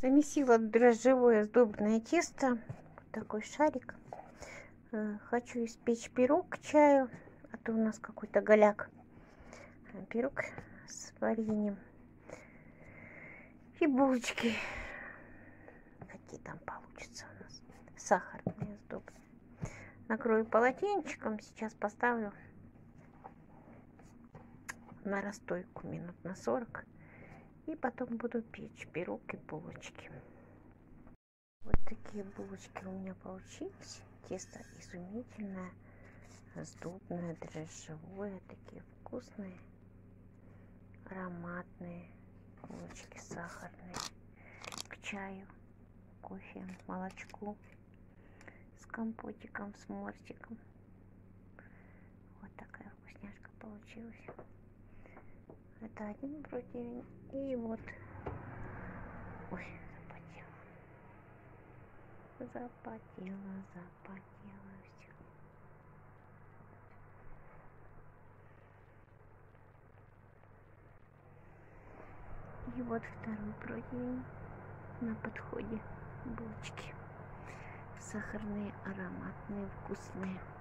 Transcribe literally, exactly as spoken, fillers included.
Замесила дрожжевое сдобное тесто. Вот такой шарик. Хочу испечь пирог к чаю. А то у нас какой-то голяк. Пирог с вареньем. И булочки. Какие там получатся у нас. Сахарные, сдобные. Накрою полотенчиком. Сейчас поставлю на расстойку минут на сорок. И потом буду печь пирог и булочки. Вот такие булочки у меня получились. Тесто изумительное, сдобное, дрожжевое. Такие вкусные, ароматные булочки сахарные. К чаю, кофе, молочку. С компотиком, с мортиком. Вот такая вкусняшка получилась. Это один противень. И вот. Ой, запотела. Запотела, запотела все. И вот второй противень на подходе. Булочки. Сахарные, ароматные, вкусные.